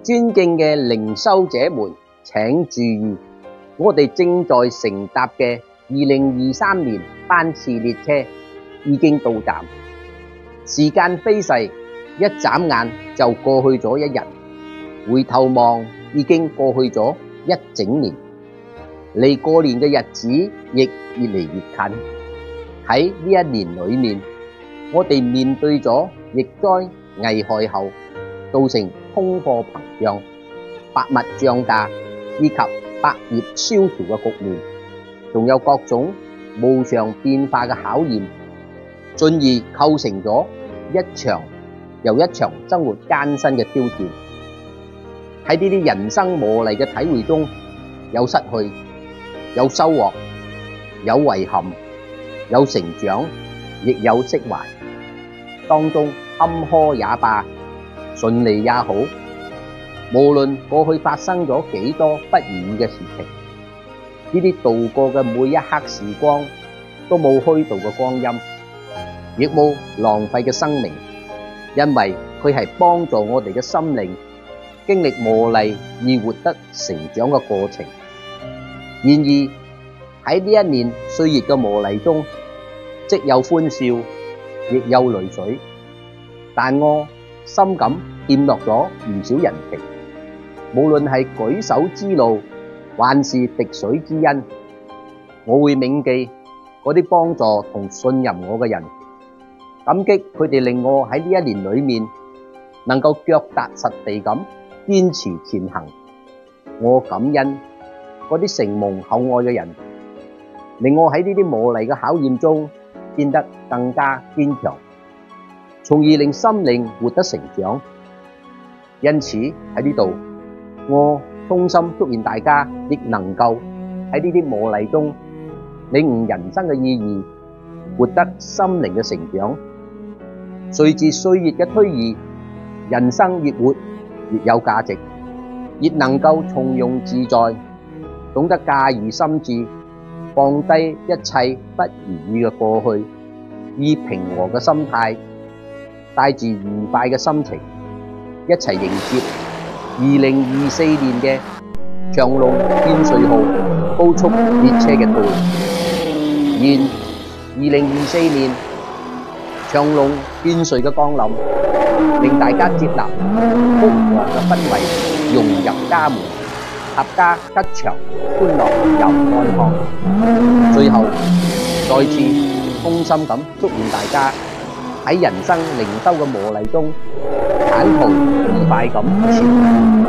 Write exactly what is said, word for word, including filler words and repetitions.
尊敬嘅靈修者們，請注意，我哋正在乘搭嘅二零二三年班次列車已經到站。時間飛逝，一眨眼就過去咗一日，回頭望已經過去咗一整年，離過年嘅日子亦越嚟越近。喺呢一年裏面，我哋面對咗疫災危害後造成通貨膨脹、百物漲價以及百業蕭條嘅局面，仲有各種無常變化嘅考驗，進而構成咗一場又一場生活艱辛嘅挑戰。喺呢啲人生磨礪嘅體會中，有失去，有收穫，有遺憾，有成長，亦有釋懷。當中坎坷也罷，順利也好，無論過去發生咗幾多不如意嘅事情，呢啲度過嘅每一刻時光都冇虛度嘅光陰，亦冇浪費嘅生命，因為佢係幫助我哋嘅心靈經歷磨礪而活得成長嘅過程。然而喺呢一年歲月嘅磨礪中，即有歡笑，亦有淚水，但我深感欠落咗唔少人情，無論係舉手之勞還是滴水之恩，我會銘記嗰啲幫助同信任我嘅人，感激佢哋令我喺呢一年裏面能夠腳踏實地咁堅持前行。我感恩嗰啲承蒙厚愛嘅人，令我喺呢啲磨礪嘅考驗中變得更加堅強，從而令心靈活得成長。因此喺呢度，我衷心祝願大家亦能夠喺呢啲磨礪中領悟人生嘅意義，活得心靈嘅成長。隨住歲月嘅推移，人生越活越有價值，亦能夠從容自在，懂得駕馭心智，放低一切不如意嘅過去，以平和嘅心態，帶住愉快嘅心情，一齊迎接二零二四年嘅長龍天穗號高速列車嘅到來。願二零二四年長龍天穗嘅降臨，令大家接納福旺嘅氛圍融入家門，合家吉祥歡樂又安康。最後再次衷心咁祝願大家喺人生靈修嘅磨礪中，坦途愉快咁前行。